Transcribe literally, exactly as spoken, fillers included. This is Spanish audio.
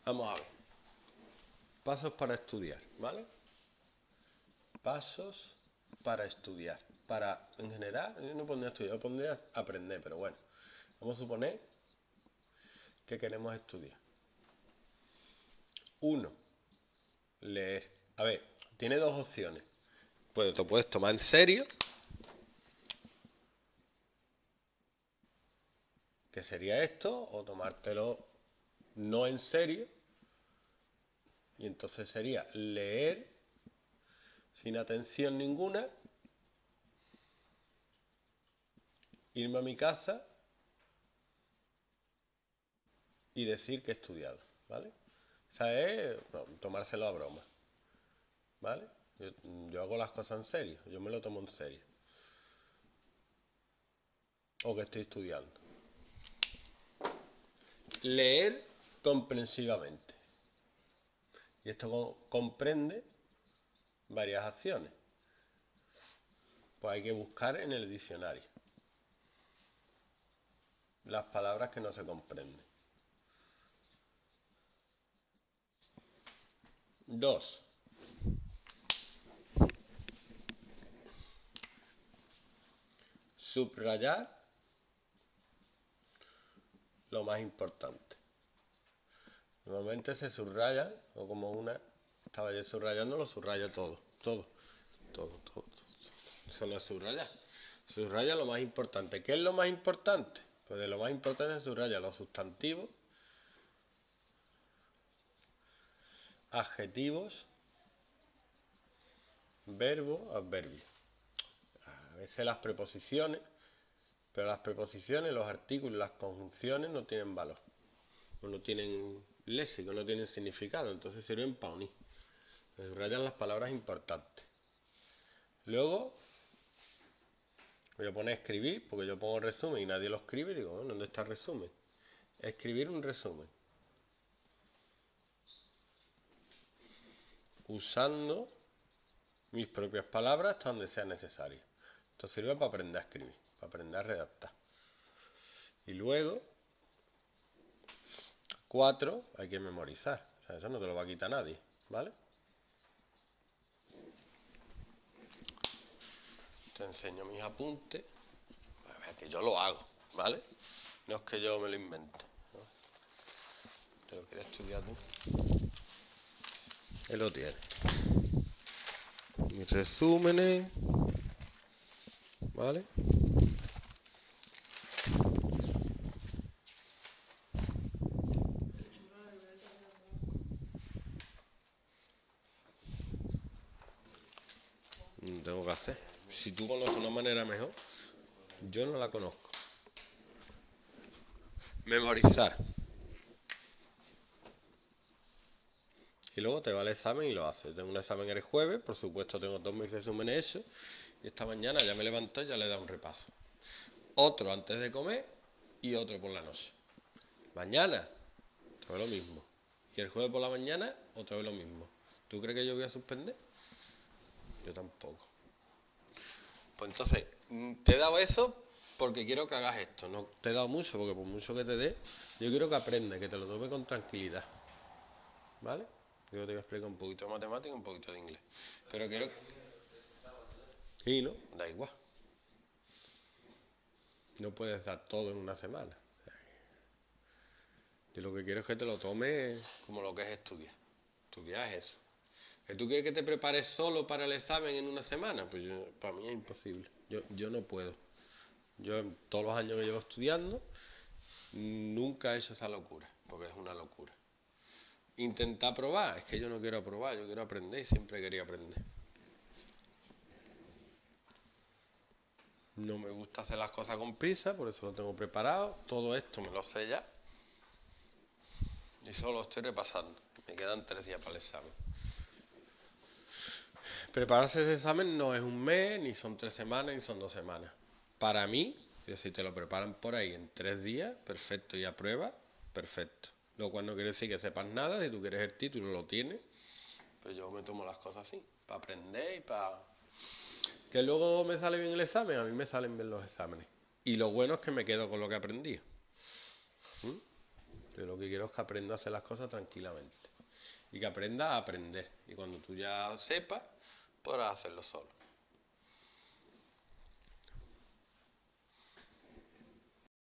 Vamos a ver. Pasos para estudiar, ¿vale? Pasos para estudiar. Para, en general, yo no pondría estudiar, yo pondría aprender, pero bueno. Vamos a suponer que queremos estudiar. Uno, leer. A ver, tiene dos opciones. Pues te puedes tomar en serio, que sería esto, o tomártelo no en serio, y entonces sería leer sin atención ninguna, irme a mi casa y decir que he estudiado, ¿vale? Esa es no, tomárselo a broma, ¿vale? Yo, yo hago las cosas en serio, yo me lo tomo en serio. O que estoy estudiando. Leer comprensivamente. Y esto comprende varias acciones. Pues hay que buscar en el diccionario las palabras que no se comprenden. Dos. Subrayar lo más importante. Normalmente se subraya, o como una estaba yo subrayando, lo subraya todo, todo, todo, todo, todo. Eso no es subrayar. Subraya lo más importante. ¿Qué es lo más importante? Pues de lo más importante se subraya los sustantivos, adjetivos, verbos, adverbios. A veces las preposiciones, pero las preposiciones, los artículos, las conjunciones no tienen valor. No tienen léxico, no tienen significado, entonces sirven para unir. Se subrayan las palabras importantes. Luego voy a poner escribir, porque yo pongo resumen y nadie lo escribe, y digo, bueno, ¿dónde está el resumen? Escribir un resumen. Usando mis propias palabras hasta donde sea necesario. Esto sirve para aprender a escribir, para aprender a redactar. Y luego, cuatro, hay que memorizar. O sea, eso no te lo va a quitar nadie, ¿vale? Te enseño mis apuntes. A ver, que yo lo hago, ¿vale? No es que yo me lo invente, ¿no? Te lo quieres estudiar tú. Él lo tiene. Mis resúmenes, ¿vale? Tengo que hacer. Si tú conoces una manera mejor, yo no la conozco. Memorizar. Y luego te va el examen y lo haces. Tengo un examen el jueves, por supuesto tengo todos mis resúmenes hechos. Y esta mañana ya me levanto y ya le he dado un repaso. Otro antes de comer y otro por la noche. Mañana, otra vez lo mismo. Y el jueves por la mañana, otra vez lo mismo. ¿Tú crees que yo voy a suspender? Yo tampoco. Pues entonces, te he dado eso porque quiero que hagas esto. No te he dado mucho, porque por mucho que te dé, yo quiero que aprendas, que te lo tome con tranquilidad. ¿Vale? Yo te voy a explicar un poquito de matemática y un poquito de inglés. Pero quiero... Sí, ¿no? Da igual. No puedes dar todo en una semana. Yo lo que quiero es que te lo tomes como lo que es estudiar. Estudiar es eso. ¿Que tú quieres que te prepares solo para el examen en una semana? Pues yo, para mí es imposible. Yo, yo no puedo. Yo en todos los años que llevo estudiando, nunca he hecho esa locura, porque es una locura. Intentar probar, es que yo no quiero probar, yo quiero aprender y siempre quería aprender. No me gusta hacer las cosas con prisa, por eso lo tengo preparado. Todo esto me lo sé ya. Y solo lo estoy repasando. Me quedan tres días para el examen. Prepararse ese examen no es un mes, ni son tres semanas, ni son dos semanas. Para mí, si te lo preparan por ahí en tres días, perfecto, y a prueba, perfecto. Lo cual no quiere decir que sepas nada, si tú quieres el título, lo tienes. Pero yo me tomo las cosas así, para aprender y para... Que luego me sale bien el examen, a mí me salen bien los exámenes. Y lo bueno es que me quedo con lo que aprendí. ¿Mm? Yo lo que quiero es que aprenda a hacer las cosas tranquilamente. Y que aprenda a aprender. Y cuando tú ya sepas, podrás hacerlo solo.